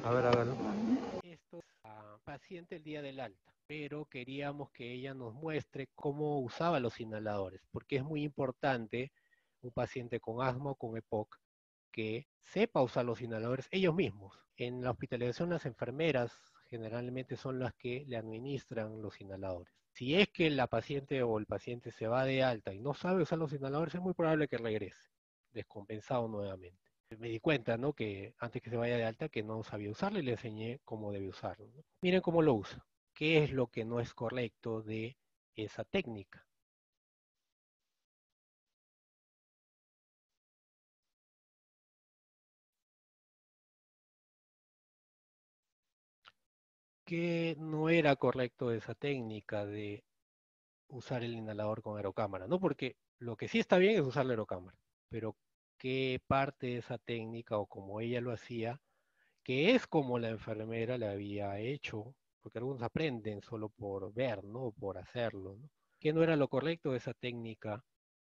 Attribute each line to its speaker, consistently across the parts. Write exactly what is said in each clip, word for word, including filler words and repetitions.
Speaker 1: A ver, hágalo.
Speaker 2: Esto es a paciente el día del alta, pero queríamos que ella nos muestre cómo usaba los inhaladores, porque es muy importante un paciente con asma o con EPOC que sepa usar los inhaladores ellos mismos. En la hospitalización las enfermeras generalmente son las que le administran los inhaladores. Si es que la paciente o el paciente se va de alta y no sabe usar los inhaladores, es muy probable que regrese, descompensado nuevamente. Me di cuenta, ¿no? Que antes que se vaya de alta, que no sabía usarlo y le enseñé cómo debe usarlo, ¿no? Miren cómo lo usa. ¿Qué es lo que no es correcto de esa técnica? ¿Qué no era correcto de esa técnica de usar el inhalador con aerocámara? ¿No? Porque lo que sí está bien es usar la aerocámara, pero ¿qué parte de esa técnica o como ella lo hacía, que es como la enfermera le había hecho, porque algunos aprenden solo por ver, ¿no? Por hacerlo, ¿no? ¿Qué no era lo correcto de esa técnica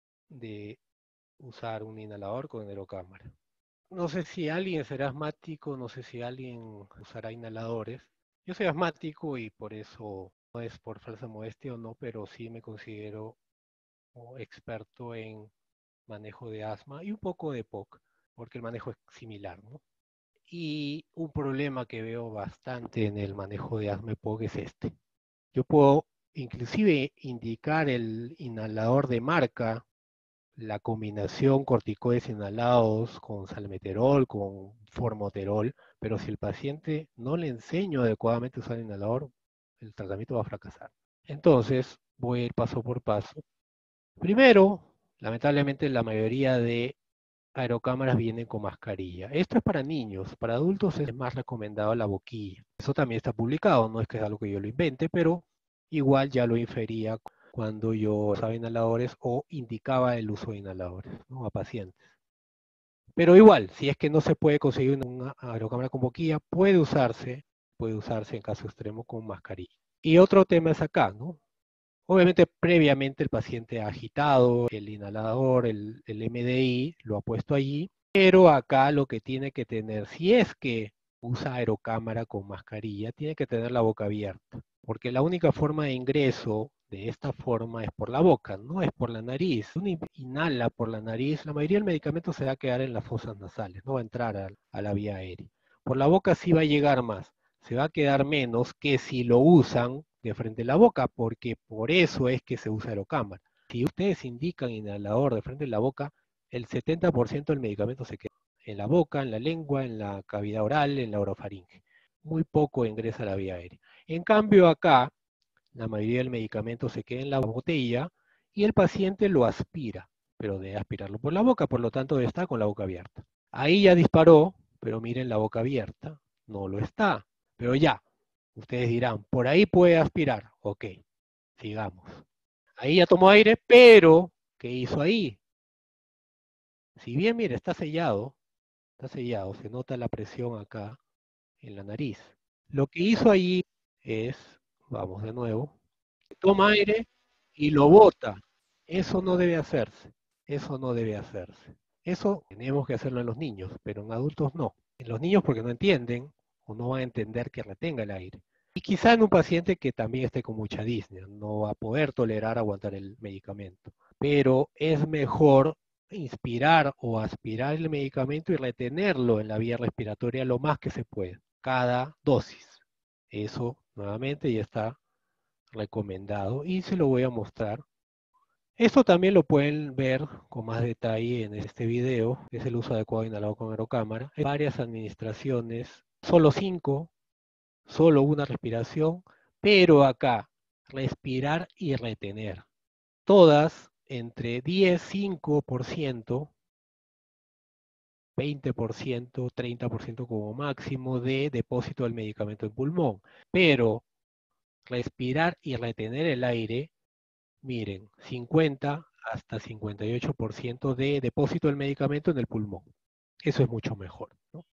Speaker 2: de usar un inhalador con aerocámara? No sé si alguien será asmático, no sé si alguien usará inhaladores. Yo soy asmático y por eso no es por falsa modestia o no, pero sí me considero experto en manejo de asma y un poco de POC, porque el manejo es similar, ¿no? Y un problema que veo bastante en el manejo de asma y POC es este. Yo puedo inclusive indicar el inhalador de marca, la combinación corticoides inhalados con salmeterol, con formoterol, pero si el paciente no le enseño adecuadamente a usar el inhalador, el tratamiento va a fracasar. Entonces, voy a ir paso por paso. Primero, lamentablemente la mayoría de aerocámaras vienen con mascarilla. Esto es para niños, para adultos es más recomendado la boquilla. Eso también está publicado, no es que es algo que yo lo invente, pero igual ya lo infería cuando yo usaba inhaladores o indicaba el uso de inhaladores, ¿no? A pacientes. Pero igual, si es que no se puede conseguir una aerocámara con boquilla, puede usarse, puede usarse en caso extremo con mascarilla. Y otro tema es acá, ¿no? Obviamente previamente el paciente ha agitado el inhalador, el, el M D I, lo ha puesto allí, pero acá lo que tiene que tener, si es que usa aerocámara con mascarilla, tiene que tener la boca abierta, porque la única forma de ingreso de esta forma es por la boca, no es por la nariz. Uno inhala por la nariz, la mayoría del medicamento se va a quedar en las fosas nasales, no va a entrar a, a la vía aérea. Por la boca sí va a llegar más, se va a quedar menos que si lo usan de frente a la boca, porque por eso es que se usa aerocámara. Si ustedes indican inhalador de frente a la boca, el setenta por ciento del medicamento se queda en la boca, en la lengua, en la cavidad oral, en la orofaringe. Muy poco ingresa a la vía aérea. En cambio acá, la mayoría del medicamento se queda en la botella y el paciente lo aspira, pero debe aspirarlo por la boca, por lo tanto debe estar con la boca abierta. Ahí ya disparó, pero miren la boca abierta, no lo está. Pero ya, ustedes dirán, por ahí puede aspirar. Ok, sigamos. Ahí ya tomó aire, pero ¿qué hizo ahí? Si bien, mire, está sellado, está sellado, se nota la presión acá en la nariz. Lo que hizo ahí es, vamos de nuevo, toma aire y lo bota. Eso no debe hacerse, eso no debe hacerse. Eso tenemos que hacerlo en los niños, pero en adultos no. En los niños porque no entienden o no van a entender que retenga el aire. Y quizá en un paciente que también esté con mucha disnea, no va a poder tolerar aguantar el medicamento. Pero es mejor inspirar o aspirar el medicamento y retenerlo en la vía respiratoria lo más que se pueda, cada dosis. Eso nuevamente ya está recomendado y se lo voy a mostrar. Esto también lo pueden ver con más detalle en este video, es el uso adecuado de inhalador con aerocámara. Hay varias administraciones, solo cinco, solo una respiración, pero acá, respirar y retener. Todas entre diez, cinco por ciento, veinte por ciento, treinta por ciento como máximo de depósito del medicamento en pulmón. Pero respirar y retener el aire, miren, cincuenta hasta cincuenta y ocho por ciento de depósito del medicamento en el pulmón. Eso es mucho mejor.